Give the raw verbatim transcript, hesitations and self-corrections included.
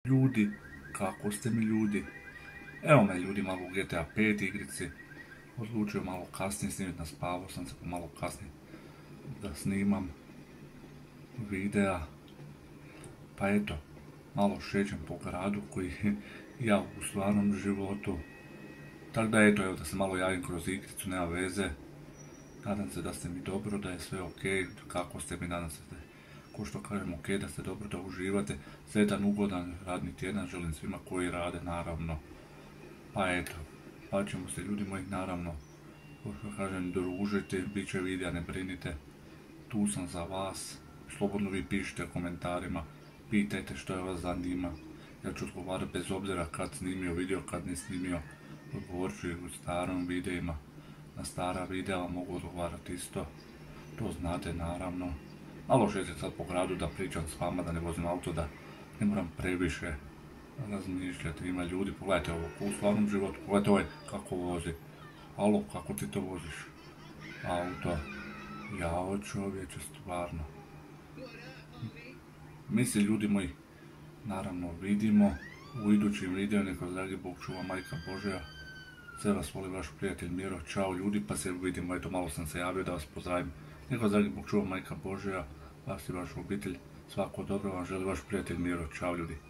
Ljudi, kako ste mi ljudi? Evo me ljudi malo u G T A pet igrici. Odlučio malo kasnije snimiti, naspavao sam se pa malo kasnije da snimam videa. Pa eto, malo šećem po gradu koji ja u stvarnom životu. Tako da eto, evo da se malo javim kroz igricu, nema veze. Nadam se da ste mi dobro, da je sve ok, kako ste mi, nadam se da je, ko što kažem, ok, da ste dobro, da uživate. Sretan, ugodan radni tjedan želim svima koji rade, naravno. Pa eto, pa ćemo se ljudi moji, naravno, ko što kažem, družiti, bit će videa, ne brinite. Tu sam za vas, slobodno vi pišite u komentarima, pitajte što je vas zanima. Ja ću odgovarati bez obzira kad snimio video, kad ne snimio, odgovorit ću i u starom videima. Na stara videa mogu odgovarati isto, to znate naravno. Malo šećem sad po gradu da pričam s vama, da ne vozim auto, da ne moram previše razmišljati. Ima ljudi, pogledajte ovo u stvarnom životu, pogledajte ovaj kako vozi. Alo, kako ti to voziš? Auto. Jao čovječe, stvarno. Mi se ljudi moji, naravno vidimo u idućim video, neko dragi Bog čuva, Majka Božja. Sve vas voli vaš prijatelj Miro, čao ljudi, pa se vidimo, eto malo sam se javio da vas pozdravim. Neko dragi Bog čuva, Majka Božja, vas i vašu obitelj, svako dobro vam želi vaš prijatelj Miro, čao ljudi.